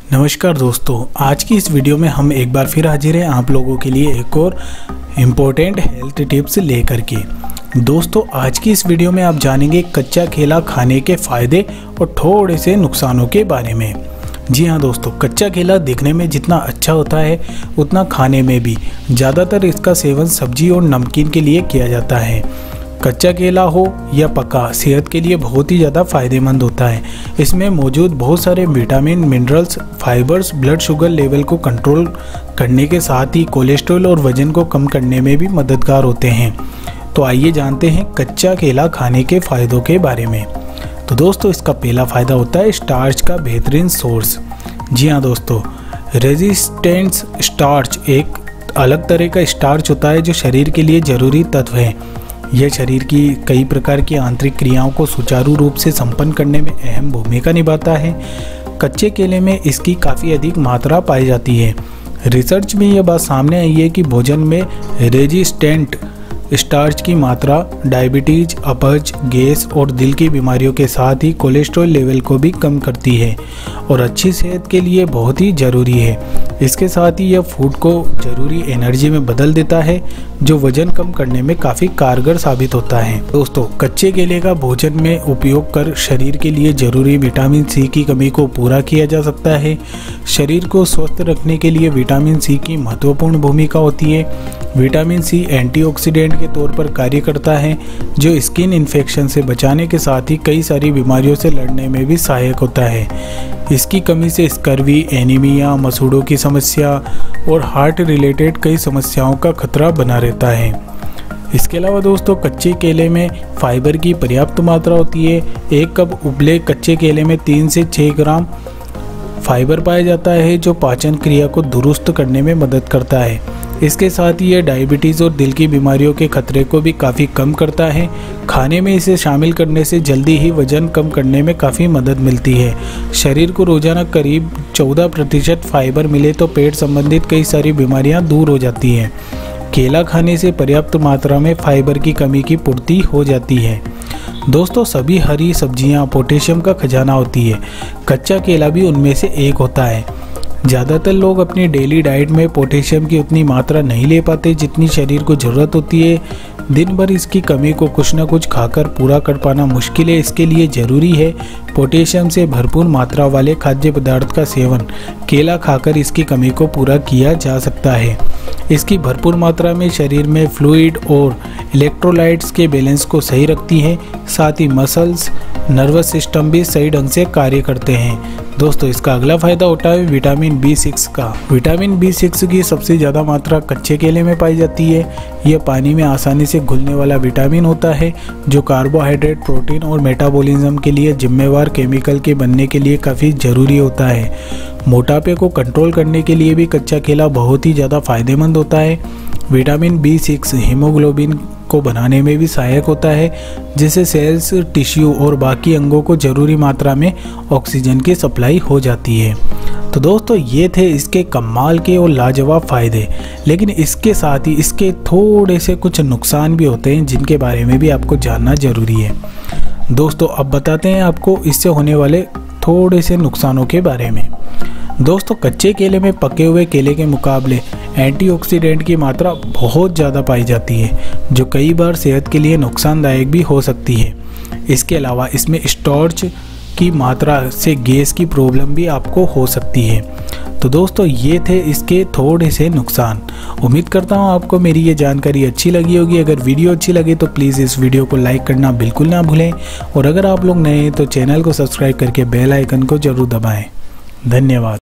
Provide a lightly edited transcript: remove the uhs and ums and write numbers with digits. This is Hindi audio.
नमस्कार दोस्तों, आज की इस वीडियो में हम एक बार फिर हाजिर हैं आप लोगों के लिए एक और इम्पोर्टेंट हेल्थ टिप्स लेकर के। दोस्तों, आज की इस वीडियो में आप जानेंगे कच्चा केला खाने के फ़ायदे और थोड़े से नुकसानों के बारे में। जी हाँ दोस्तों, कच्चा केला दिखने में जितना अच्छा होता है उतना खाने में भी। ज़्यादातर इसका सेवन सब्जी और नमकीन के लिए किया जाता है। कच्चा केला हो या पका, सेहत के लिए बहुत ही ज़्यादा फायदेमंद होता है। इसमें मौजूद बहुत सारे vitamin, minerals, fibres blood sugar level को कंट्रोल करने के साथ ही कोलेस्ट्रॉल और वजन को कम करने में भी मददगार होते हैं। तो आइए जानते हैं कच्चा केला खाने के फ़ायदों के बारे में। तो दोस्तों, इसका पहला फ़ायदा होता है स्टार्च का बेहतरीन सोर्स। जी हाँ दोस्तों, रेजिस्टेंस स्टार्च एक अलग तरह का स्टार्च होता है जो शरीर के लिए ज़रूरी तत्व है। यह शरीर की कई प्रकार की आंतरिक क्रियाओं को सुचारू रूप से संपन्न करने में अहम भूमिका निभाता है। कच्चे केले में इसकी काफ़ी अधिक मात्रा पाई जाती है। रिसर्च में यह बात सामने आई है कि भोजन में रेजिस्टेंट स्टार्च की मात्रा डायबिटीज, अपच, गैस और दिल की बीमारियों के साथ ही कोलेस्ट्रॉल लेवल को भी कम करती है और अच्छी सेहत के लिए बहुत ही ज़रूरी है। इसके साथ ही यह फूड को ज़रूरी एनर्जी में बदल देता है जो वजन कम करने में काफ़ी कारगर साबित होता है। दोस्तों, कच्चे केले का भोजन में उपयोग कर शरीर के लिए ज़रूरी विटामिन सी की कमी को पूरा किया जा सकता है। शरीर को स्वस्थ रखने के लिए विटामिन सी की महत्वपूर्ण भूमिका होती है। विटामिन सी एंटीऑक्सीडेंट के तौर पर कार्य करता है जो स्किन इन्फेक्शन से बचाने के साथ ही कई सारी बीमारियों से लड़ने में भी सहायक होता है। इसकी कमी से स्कर्वी, एनीमिया, मसूड़ों की समस्या और हार्ट रिलेटेड कई समस्याओं का खतरा बना रहता है। इसके अलावा दोस्तों, कच्चे केले में फाइबर की पर्याप्त मात्रा होती है। एक कप उबले कच्चे केले में 3 से 6 ग्राम फाइबर पाया जाता है जो पाचन क्रिया को दुरुस्त करने में मदद करता है। इसके साथ ही यह डायबिटीज़ और दिल की बीमारियों के खतरे को भी काफ़ी कम करता है। खाने में इसे शामिल करने से जल्दी ही वजन कम करने में काफ़ी मदद मिलती है। शरीर को रोजाना करीब 14% फाइबर मिले तो पेट संबंधित कई सारी बीमारियां दूर हो जाती हैं। केला खाने से पर्याप्त मात्रा में फाइबर की कमी की पूर्ति हो जाती है। दोस्तों, सभी हरी सब्जियां पोटेशियम का खजाना होती है। कच्चा केला भी उनमें से एक होता है। ज़्यादातर लोग अपनी डेली डाइट में पोटेशियम की उतनी मात्रा नहीं ले पाते जितनी शरीर को ज़रूरत होती है। दिन भर इसकी कमी को कुछ न कुछ खाकर पूरा कर पाना मुश्किल है। इसके लिए ज़रूरी है पोटेशियम से भरपूर मात्रा वाले खाद्य पदार्थ का सेवन। केला खाकर इसकी कमी को पूरा किया जा सकता है। इसकी भरपूर मात्रा में शरीर में फ्लूइड और इलेक्ट्रोलाइट्स के बैलेंस को सही रखती है। साथ ही मसल्स, नर्वस सिस्टम भी सही ढंग से कार्य करते हैं। दोस्तों, इसका अगला फायदा होता है विटामिन B6 का। विटामिन B6 की सबसे ज़्यादा मात्रा कच्चे केले में पाई जाती है। यह पानी में आसानी से घुलने वाला विटामिन होता है जो कार्बोहाइड्रेट, प्रोटीन और मेटाबॉलिज्म के लिए जिम्मेवार केमिकल के बनने के लिए काफ़ी ज़रूरी होता है। मोटापे को कंट्रोल करने के लिए भी कच्चा केला बहुत ही ज़्यादा फायदेमंद होता है। विटामिन B6 हीमोग्लोबिन को बनाने में भी सहायक होता है जिससे सेल्स, टिश्यू और बाकी अंगों को ज़रूरी मात्रा में ऑक्सीजन की सप्लाई हो जाती है। तो दोस्तों, ये थे इसके कमाल के और लाजवाब फ़ायदे। लेकिन इसके साथ ही इसके थोड़े से कुछ नुकसान भी होते हैं जिनके बारे में भी आपको जानना ज़रूरी है। दोस्तों, अब बताते हैं आपको इससे होने वाले थोड़े से नुकसानों के बारे में। दोस्तों, कच्चे केले में पके हुए केले के मुकाबले एंटीऑक्सीडेंट की मात्रा बहुत ज़्यादा पाई जाती है जो कई बार सेहत के लिए नुकसानदायक भी हो सकती है। इसके अलावा इसमें स्टार्च की मात्रा से गैस की प्रॉब्लम भी आपको हो सकती है। तो दोस्तों, ये थे इसके थोड़े से नुकसान। उम्मीद करता हूँ आपको मेरी ये जानकारी अच्छी लगी होगी। अगर वीडियो अच्छी लगे तो प्लीज़ इस वीडियो को लाइक करना बिल्कुल ना भूलें और अगर आप लोग नए हैं तो चैनल को सब्सक्राइब करके बेल आइकन को ज़रूर दबाएँ। धन्यवाद।